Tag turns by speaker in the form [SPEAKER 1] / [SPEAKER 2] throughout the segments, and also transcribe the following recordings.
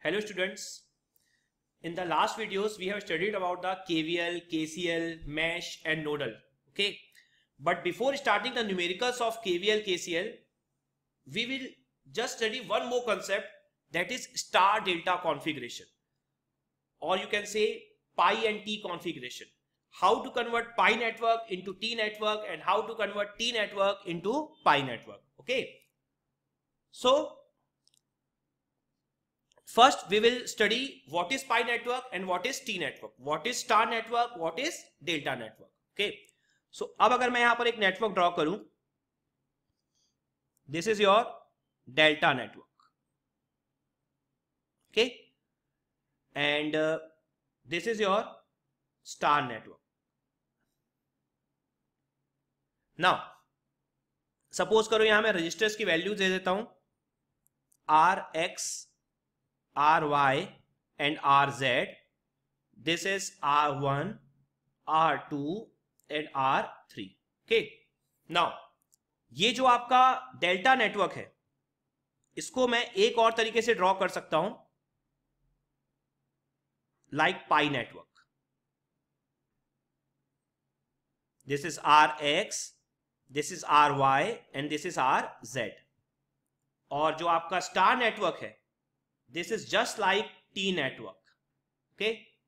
[SPEAKER 1] Hello students, in the last videos we have studied about the KVL, KCL, mesh and nodal. Okay, but before starting the numericals of KVL, KCL, we will just study one more concept, that is star delta configuration, or you can say pi and T configuration. How to convert pi network into T network and how to convert T network into pi network. Okay, so first we will study what is pi network and what is T network, what is star network, what is delta network. Okay, so अब अगर मैं यहां पर एक network draw करूं, this is your delta network. Okay, and this is your star network. Now suppose करो यहां मैं रजिस्टर्स की वैल्यू दे देता हूं Rx, Ry and Rz. This is R1, R2 and R3. Okay, now ये जो आपका डेल्टा नेटवर्क है इसको मैं एक और तरीके से ड्रॉ कर सकता हूं, like pi network. This is Rx, this is Ry and this is Rz. और जो आपका स्टार नेटवर्क है, this is just like T network. Okay,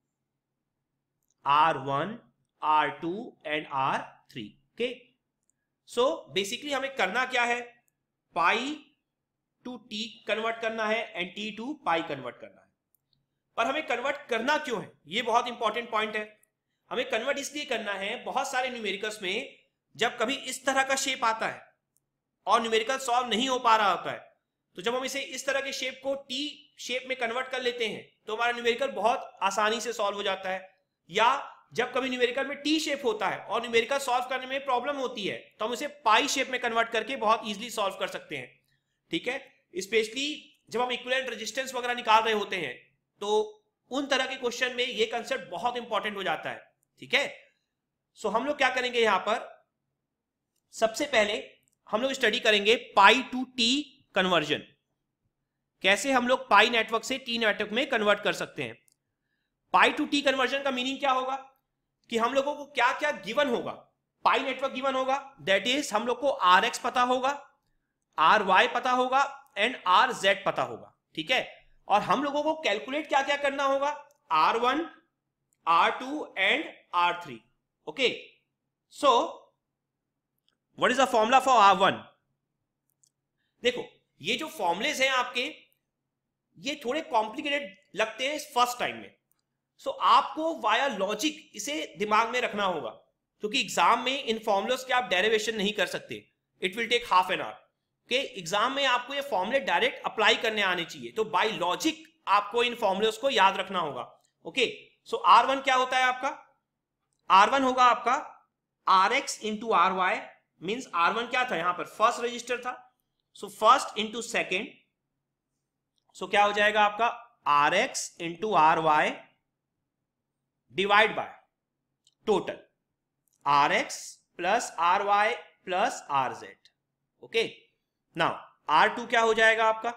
[SPEAKER 1] R1, R2 and R3. Okay, so basically हमें करना क्या है, पाई टू टी कन्वर्ट करना है and T to pi convert करना है. पर हमें कन्वर्ट करना क्यों है, ये बहुत इंपॉर्टेंट पॉइंट है. हमें कन्वर्ट इसलिए करना है, बहुत सारे न्यूमेरिकल्स में जब कभी इस तरह का शेप आता है और न्यूमेरिकल सॉल्व नहीं हो पा रहा होता है, तो जब हम इसे इस तरह के शेप को टी शेप में कन्वर्ट कर लेते हैं तो हमारा न्यूमेरिकल बहुत आसानी से सॉल्व हो जाता है. या जब कभी न्यूमेरिकल में टी शेप होता है और न्यूमेरिकल सॉल्व करने में प्रॉब्लम होती है तो हम इसे पाई शेप में कन्वर्ट करके बहुत इजीली सॉल्व कर सकते हैं. ठीक है, स्पेशली जब हम इक्विवेलेंट रेजिस्टेंस वगैरह निकाल रहे होते हैं तो उन तरह के क्वेश्चन में ये कंसेप्ट बहुत इंपॉर्टेंट हो जाता है. ठीक है, सो हम लोग क्या करेंगे, यहां पर सबसे पहले हम लोग स्टडी करेंगे पाई टू टी कन्वर्जन. कैसे हम लोग पाई नेटवर्क से टी नेटवर्क में कन्वर्ट कर सकते हैं. पाई टू टी कन्वर्जन का मीनिंग क्या होगा कि हम लोगों को क्या क्या गिवन होगा. पाई नेटवर्क गिवन होगा, दैट इज हम लोग को Rx पता होगा, Ry पता होगा एंड Rz पता होगा. ठीक है, और हम लोगों को कैलकुलेट क्या क्या करना होगा, R1, R2 and R3. Okay, so what is the formula for R1. देखो ये जो फॉर्मुलेज हैं आपके, ये थोड़े कॉम्प्लिकेटेड लगते हैं फर्स्ट टाइम में. सो आपको वाया लॉजिक इसे दिमाग में रखना होगा, क्योंकि एग्जाम में इन फॉर्मुलेस के आप डेरिवेशन नहीं कर सकते. It will take half an hour. Okay, exam में आपको ये फॉर्मुले डायरेक्ट अप्लाई करने आने चाहिए, तो बाय लॉजिक आपको इन फॉर्मुलेस को याद रखना होगा. ओके, सो R1 क्या होता है आपका, R1 होगा आपका Rx into Ry. Means R1 क्या था, यहां पर फर्स्ट रजिस्टर था, so first into second. So क्या हो जाएगा आपका Rx into Ry divide by total Rx plus Ry plus Rz. Okay, now R2 क्या हो जाएगा आपका,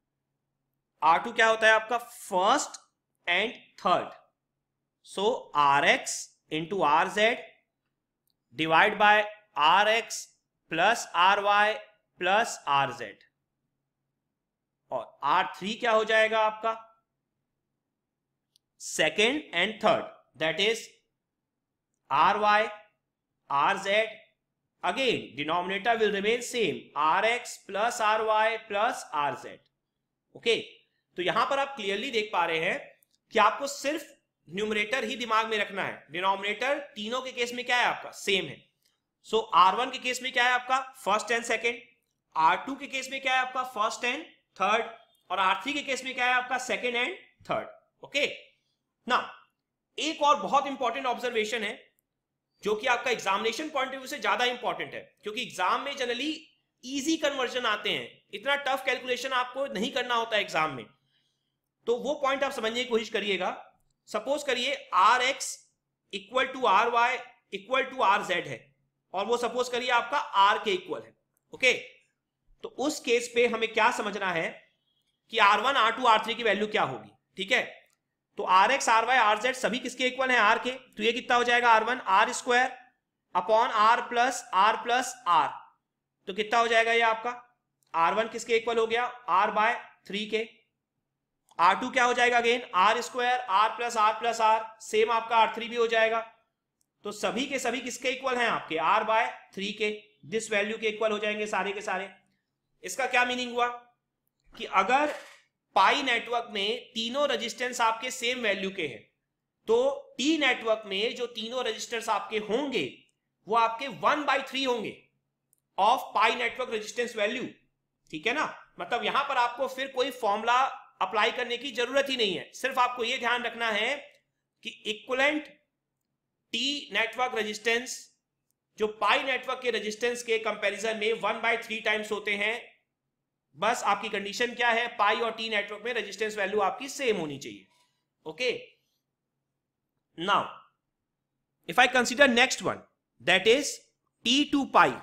[SPEAKER 1] R2 क्या होता है आपका first and third. So Rx into Rz divide by Rx plus Ry plus Rz. और R3 क्या हो जाएगा आपका second and third, that is Ry, Rz. Again denominator will remain same, Rx plus Ry plus Rz. Okay, तो यहां पर आप clearly देख पा रहे हैं कि आपको सिर्फ न्यूमरेटर ही दिमाग में रखना है. डिनोमिनेटर तीनों के केस में क्या है आपका, सेम है. सो R1 के केस में क्या है आपका फर्स्ट एंड सेकेंड, R2 के केस में क्या है आपका फर्स्ट एंड थर्ड, और R3 के केस में क्या है आपका second and third. Okay, now एक और बहुत इंपॉर्टेंट ऑब्जर्वेशन है जो कि आपका एग्जामिनेशन पॉइंट ऑफ व्यू से ज्यादा इंपॉर्टेंट है, क्योंकि एग्जाम में जनरली इजी कन्वर्जन आते हैं, इतना टफ कैलकुलेशन आपको नहीं करना होता है एग्जाम में. तो वो पॉइंट आप समझने की कोशिश करिएगा. सपोज करिए Rx equal to Ry equal to Rz है, और वो सपोज करिए आपका R के इक्वल है. ओके, तो उस केस पे हमें क्या समझना है कि R1 R2 R3 की वैल्यू क्या होगी, ठीक है। तो RX RY RZ सभी किसके इक्वल हैं, R के, तो ये कितना हो जाएगा R1 R square upon R plus R, तो कितना हो जाएगा ये आपका R1 किसके इक्वल हो गया, R बाय 3 के। R2 क्या हो जाएगा again R square R plus R, same आपका R3 भी हो जाएगा। तो सभी के सभी किसके इक्वल हैं आपके, R बाय 3 के, दिस वैल्यू के इक्वल हो जाएंगे सारे के सारे। इसका क्या मीनिंग हुआ कि अगर पाई नेटवर्क में तीनों रेजिस्टेंस आपके सेम वैल्यू के हैं, तो टी नेटवर्क में जो तीनों रेजिस्टेंस आपके होंगे वो आपके 1/3 होंगे of pi network resistance value, ठीक है ना। मतलब यहां पर आपको फिर कोई फॉर्मूला अप्लाई करने की जरूरत ही नहीं है, सिर्फ आपको यह ध्यान रखना है कि इक्विवेलेंट टी नेटवर्क रेजिस्टेंस जो पाई नेटवर्क के रेजिस्टेंस के कंपैरिजन में 1/3 टाइम्स होते हैं। बस आपकी कंडीशन क्या है, पाई और टी नेटवर्क में रेजिस्टेंस वैल्यू आपकी सेम होनी चाहिए, okay. Now if I consider next one that is T to pi.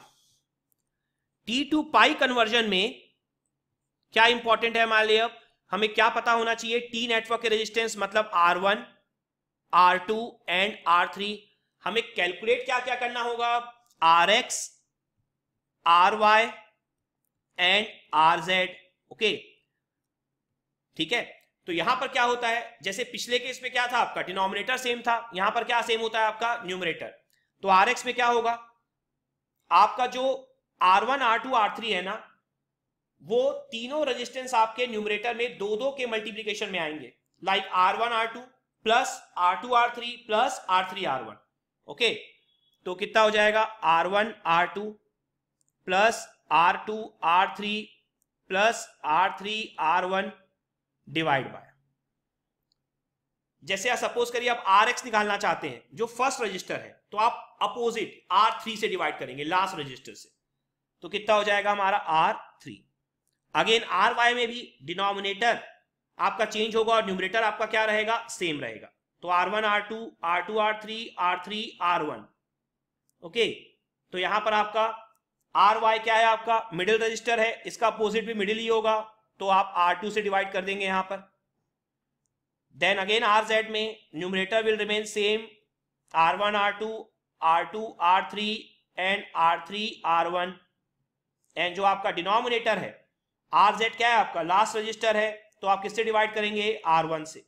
[SPEAKER 1] T to pi conversion में क्या इंपॉर्टेंट है हमारे लिए, अब हमें क्या पता होना चाहिए, टी नेटवर्क के रेजिस्टेंस मतलब R1 R2 एंड R3। हमें कैलकुलेट क्या क्या करना होगा, RX RY and RZ, okay, ठीक है। तो यहां पर क्या होता है, जैसे पिछले केस में क्या था आपका, डिनोमिनेटर सेम था, यहां पर क्या सेम होता है आपका, न्यूमरेटर। तो RX में क्या होगा आपका, जो R1 R2 R3 है ना, वो तीनों रेजिस्टेंस आपके न्यूमरेटर में 2-2 के मल्टीप्लीकेशन में आएंगे, like R1 R2 plus R2 R3 plus R3 R1, okay. तो कितना हो जाएगा R1 R2 plus R2 R3 plus R3 R1 divide by, जैसे आप सपोज करिए आप RX निकालना चाहते हैं जो फर्स्ट रजिस्टर है, तो आप अपोजिट R3 से डिवाइड करेंगे, लास्ट रजिस्टर से, तो कितना हो जाएगा हमारा R3। अगेन RY में भी डिनोमिनेटर आपका चेंज होगा और न्यूमरेटर आपका क्या रहेगा, सेम रहेगा। तो R1 R2 R2 R3 R3 R1, okay. तो यहां पर आपका RY क्या है, आपका मिडिल रजिस्टर है, इसका अपोजिट भी मिडिल ही होगा, तो आप R2 से डिवाइड कर देंगे यहां पर। देन अगेन RZ में numerator will remain same, R1 R2 R2 R3 and R3 R1, and जो आपका डिनोमिनेटर है RZ क्या है आपका, लास्ट रजिस्टर है, तो आप किससे डिवाइड करेंगे, R1 से,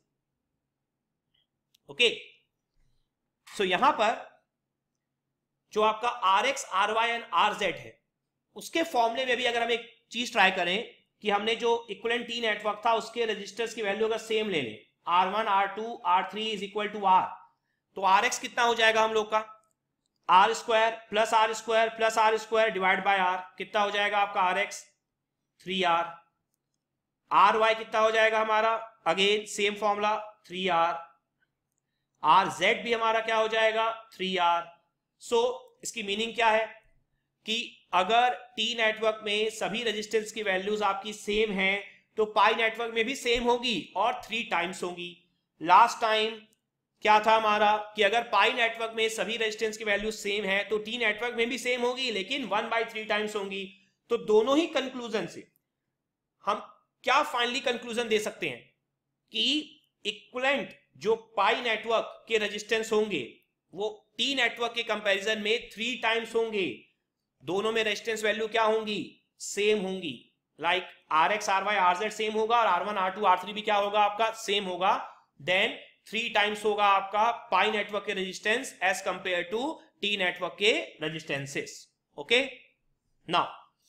[SPEAKER 1] ओके। सो यहां पर जो आपका RX RY एंड RZ है, उसके फॉर्मूले में भी अगर हम एक चीज ट्राई करें कि हमने जो इक्विवेलेंट टी नेटवर्क था उसके रजिस्टर्स की वैल्यू अगर सेम ले लें, R1 R2 R3 is equal to R, तो RX कितना हो जाएगा हम लोग का, R square plus R square plus R square divide by R, कितना हो जाएगा आपका RX 3R। RY कितना हो जाएगा हमारा, again same formula 3R। RZ भी हमारा क्या हो जाएगा 3R। सो इसकी मीनिंग क्या है कि अगर टी नेटवर्क में सभी रेजिस्टेंस की वैल्यूज आपकी सेम हैं तो पाई नेटवर्क में भी सेम होगी और 3 टाइम्स होगी। लास्ट टाइम क्या था हमारा कि अगर पाई नेटवर्क में सभी रेजिस्टेंस की वैल्यू सेम है तो टी नेटवर्क में भी सेम होगी लेकिन 1/3 टाइम्स होंगी। तो दोनों ही कंक्लूजन से हम क्या फाइनली कंक्लूजन दे सकते हैं कि इक्विवेलेंट जो पाई नेटवर्क के रेजिस्टेंस होंगे वो टी नेटवर्क के कंपैरिजन में 3 टाइम्स होंगे। दोनों में रेजिस्टेंस वैल्यू क्या होंगी, सेम होंगी, like RX RY RZ same होगा और R1 R2 R3 भी क्या होगा आपका सेम होगा। देन 3 टाइम्स होगा आपका पाई नेटवर्क के resistance as compare to T network के रेजिस्टेंसेस, ओके। नाउ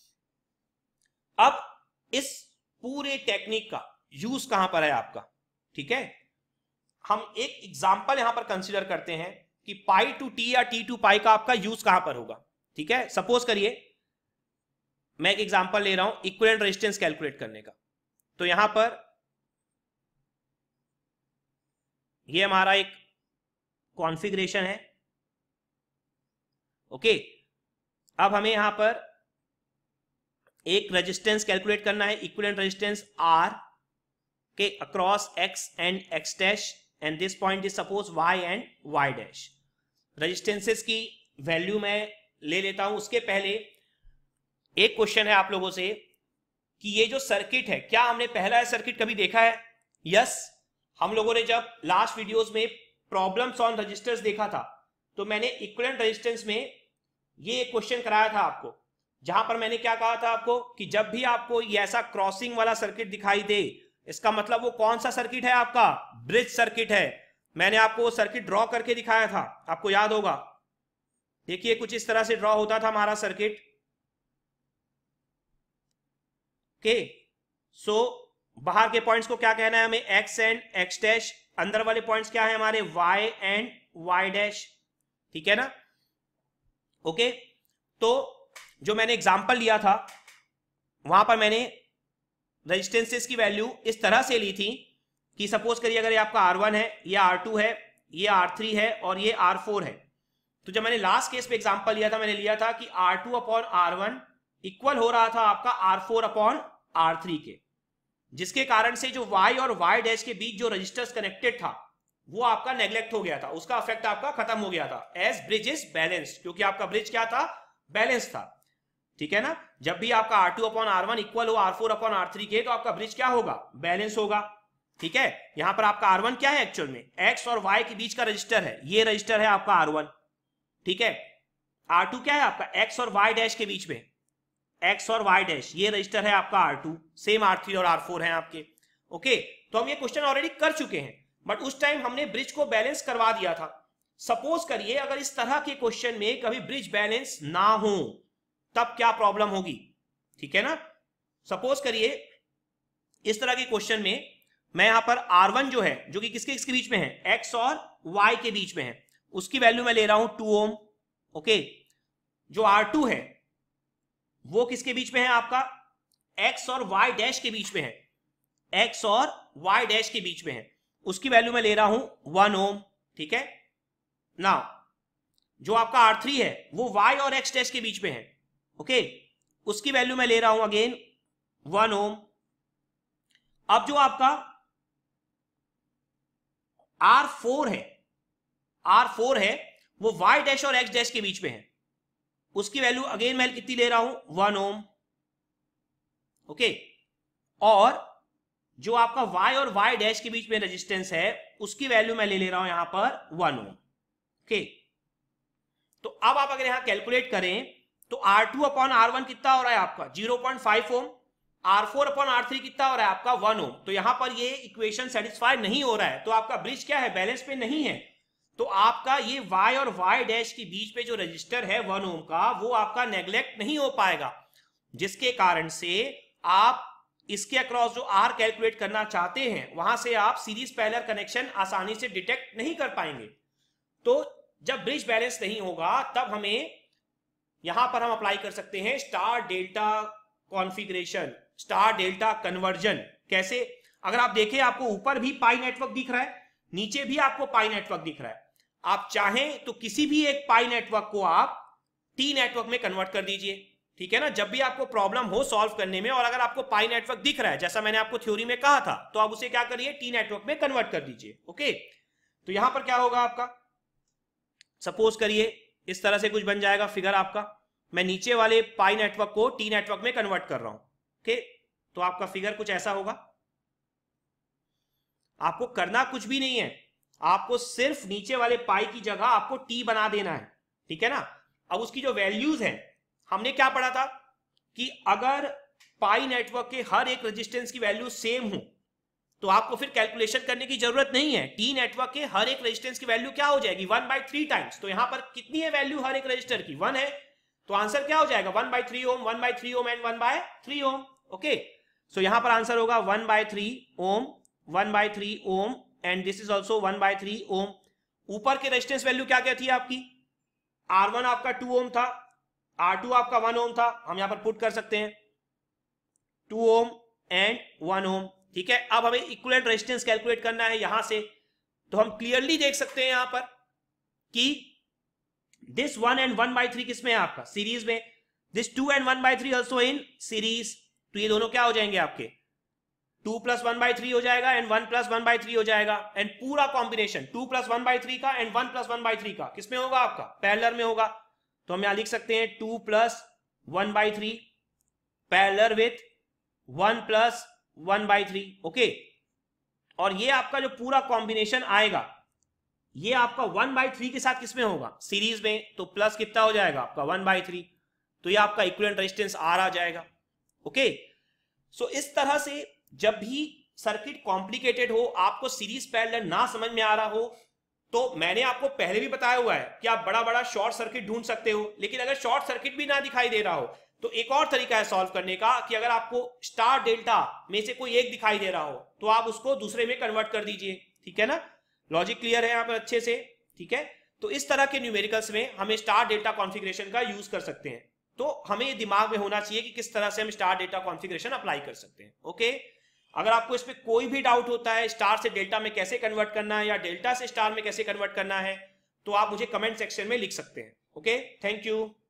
[SPEAKER 1] अब इस पूरे टेक्निक का यूज कहां पर है आपका, ठीक है। हम एक एग्जांपल यहां पर कंसीडर करते हैं कि पाई टू टी या टी टू पाई का आपका यूज कहां पर होगा, ठीक है। सपोज करिए मैं एक एग्जांपल ले रहा हूं इक्विवेलेंट रेजिस्टेंस कैलकुलेट करने का। तो यहां पर ये हमारा एक कॉन्फ़िगरेशन है, ओके। अब हमें यहां पर एक रेजिस्टेंस कैलकुलेट करना है, इक्विवेलेंट रेजिस्टेंस R के across X and X dash and this point is suppose Y and Y dash. Resistances की वैल्यू मैं ले लेता हूं, उसके पहले एक क्वेश्चन है आप लोगों से कि ये जो सर्किट है, क्या हमने पहला सर्किट कभी देखा है? यस, हम लोगों ने जब लास्ट वीडियोस में प्रॉब्लम्स ऑन रजिस्टर्स देखा था तो मैंने इक्विवेलेंट रेजिस्टेंस में ये एक क्वेश्चन कराया था आपको, जहां पर मैंने क्या कहा था आपको कि जब भी आपको ये ऐसा क्रॉसिंग वाला सर्किट दिखाई दे, इसका मतलब वो कौन सा सर्किट है? आपका ब्रिज सर्किट है। मैंने आपको वो सर्किट ड्रॉ करके दिखाया था, आपको याद होगा। देखिए कुछ इस तरह से ड्रॉ होता था हमारा सर्किट। ओके, सो बाहर के पॉइंट्स को क्या कहना है हमें? X and X dash. अंदर वाले पॉइंट्स क्या है हमारे? Y and Y dash. ठीक है ना? ओके, तो जो मैंने एग्जांपल लिया था वहां पर मैंने रेजिस्टेंसेस की वैल्यू इस तरह से ली थी कि सपोज करिए अगर ये आपका R1 है, ये R2 है, ये R3 है और ये R4 है। तो जब मैंने लास्ट केस पे एग्जांपल लिया था, मैंने लिया था कि R2 अपॉन R1 इक्वल हो रहा था आपका R4 अपॉन R3 के, जिसके कारण से जो Y और Y डैश के बीच जो रजिस्टर्स कनेक्टेड था वो आपका नेग्लेक्ट हो गया था, उसका इफेक्ट आपका खत्म हो गया था एज ब्रिज इज बैलेंस्ड, क्योंकि आपका ब्रिज क्या था? बैलेंस था। ठीक है ना? जब भी आपका R2 अपॉन R1 इक्वल हो R4 अपॉन R3 के, तो आपका ब्रिज क्या होगा? बैलेंस होगा। ठीक है, यहां पर आपका R1 क्या है? एक्चुअल में X और Y के बीच का रजिस्टर है, ये रजिस्टर है आपका R1। ठीक है, R2 क्या है आपका? X और Y डैश के बीच में, X और Y डैश, ये रजिस्टर है आपका R2। सेम R3 और R4 हैं आपके। ओके, तो हम ये क्वेश्चन ऑलरेडी कर चुके हैं, बट उस टाइम हमने ब्रिज को बैलेंस करवा दिया था। सपोज करिए अगर इस तरह के क्वेश्चन में कभी ब्रिज बैलेंस ना हो तब क्या प्रॉब्लम होगी? ठीक है ना? सपोज करिए इस तरह के क्वेश्चन में मैं यहां पर R1 जो है, जो कि किसके किसके बीच में है? X और Y के बीच में है, उसकी वैल्यू मैं ले रहा हूं 2 ओम। ओके, जो R2 है वो किसके बीच में है? आपका X और Y डैश के बीच में है, X और Y डैश के बीच में है, उसकी वैल्यू मैं ले रहा हूं 1 ओम। ठीक है, नाउ जो आपका R3 है वो Y और X डैश के बीच में है। ओके, उसकी वैल्यू मैं ले रहा हूं अगेन 1 ओम। अब जो आपका R4 है, R4 है वो Y डैश और X डैश के बीच में है, उसकी वैल्यू अगेन मैं कितनी ले रहा हूं? 1 ओम। ओके, और जो आपका Y और Y डैश के बीच में रेजिस्टेंस है उसकी वैल्यू मैं ले रहा हूं यहां पर 1 ओम। ओके, तो अब आप अगर यहां कैलकुलेट करें तो R2 अपॉन R1 कितना हो रहा है आपका? 0.5 ओम। R4 अपॉन R3 कितना हो रहा है आपका? 1 ओम। तो यहां पर ये इक्वेशन सेटिस्फाई नहीं हो रहा है, तो आपका ब्रिज क्या है? बैलेंस पे नहीं है। तो आपका ये Y और Y डैश के बीच पे जो रजिस्टर है 1 ओम का, वो आपका नेग्लेक्ट नहीं हो पाएगा, जिसके कारण से आप इसके अक्रॉस जो R कैलकुलेट करना चाहते हैं वहां से आप सीरीज पैरेलल कनेक्शन आसानी से डिटेक्ट नहीं कर पाएंगे। तो जब ब्रिज बैलेंस नहीं होगा तब हमें यहां पर हम अप्लाई कर सकते हैं star delta configuration, star delta conversion. कैसे? अगर आप देखें आपको ऊपर भी पाई नेटवर्क दिख रहा है, नीचे भी आपको पाई नेटवर्क दिख रहा है। आप चाहें तो किसी भी एक पाई नेटवर्क को आप टी नेटवर्क में कन्वर्ट कर दीजिए। ठीक है ना? जब भी आपको प्रॉब्लम हो सॉल्व करने में और अगर आपको पाई नेटवर्क दिख रहा है जैसा मैंने आपको थ्योरी में कहा था, तो आप उसे क्या करिए? टी नेटवर्क में कन्वर्ट कर दीजिए। ओके, तो यहां पर क्या होगा आपका? सपोज करिए इस तरह से कुछ बन जाएगा फिगर आपका। मैं नीचे वाले पाई नेटवर्क को टी नेटवर्क में कन्वर्ट कर रहा हूं। ओके, तो आपका फिगर कुछ ऐसा होगा। आपको करना कुछ भी नहीं है, आपको सिर्फ नीचे वाले पाई की जगह आपको टी बना देना है। ठीक है ना? अब उसकी जो वैल्यूज है, हमने क्या पढ़ा था कि अगर पाई नेटवर्क के हर एक रेजिस्टेंस की वैल्यू सेम हो तो आपको फिर कैलकुलेशन करने की जरूरत नहीं है। टी नेटवर्क के हर एक रेजिस्टेंस की वैल्यू क्या हो जाएगी? 1/3 टाइम्स। तो यहां पर कितनी है वैल्यू हर एक रजिस्टर की? 1 है। तो आंसर क्या हो जाएगा? 1/3 ohm, 1/3 ohm and 1/3 Om. Okay, सो यहां पर आंसर होगा 1/3 ohm, 1/3 ohm and this is also 1/3 ohm. ऊपर के रेजिस्टेंस वैल्यू क्या क्या थी आपकी? R1 आपका 2 ओम था, R2 आपका 1 ओम था। हम यहां पर पुट कर सकते हैं 2 ओम एंड 1 ओम। ठीक है, अब हमें इक्विवेलेंट रेजिस्टेंस कैलकुलेट करना है यहां से। तो हम क्लियरली देख सकते हैं यहां पर कि दिस 1 एंड 1/3 किसमें है आपका? सीरीज में। This 2 and 1/3 also in series. तो ये दोनों क्या हो जाएंगे आपके? 2 + 1/3 हो जाएगा एंड 1 + 1/3 हो जाएगा। एंड पूरा कॉम्बिनेशन 2 + 1/3 का एंड 1 + 1/3 का किसमें होगा आपका? पैरेलल में होगा। तो हम यहां लिख सकते हैं 2 + 1/3 पैरेलल विथ 1 प्लस 1/3, ओके। और ये आपका जो पूरा कॉम्बिनेशन आएगा ये आपका 1/3 के साथ किसमें होगा, सीरीज में, तो प्लस कितना हो जाएगा आपका 1/3, तो ये आपका इक्विवेलेंट रेजिस्टेंस R आ जाएगा, ओके। सो इस तरह से जब भी सर्किट कॉम्प्लिकेटेड हो, आपको सीरीज पैरेलल ना समझ में आ रहा हो, तो मैंने आपको पहले भी बताया हुआ है कि आप बड़ा बड़ा शॉर्ट सर्किट ढूंढ सकते हो, लेकिन अगर शॉर्ट सर्किट भी ना दिखाई दे रहा हो तो एक और तरीका है सॉल्व करने का कि अगर आपको स्टार डेल्टा में से कोई एक दिखाई दे रहा हो तो आप उसको दूसरे में कन्वर्ट कर दीजिए, ठीक है ना। लॉजिक क्लियर है यहाँ पर अच्छे से, ठीक है। तो इस तरह के न्यूमेरिकल्स में हमें स्टार डेल्टा कॉन्फ़िगरेशन का यूज कर सकते हैं, तो हमें ये दिमाग में होना चाहिए कि किस तरह से हम स्टार डेल्टा कॉन्फ़िगरेशन अप्लाई कर सकते हैं, ओके। अगर आपको इस पे कोई भी डाउट होता है स्टार से डेल्टा में कैसे कन्वर्ट करना है या डेल्टा से स्टार में कैसे कन्वर्ट करना है, तो आप मुझे कमेंट सेक्शन में लिख सकते हैं, ओके। Thank you.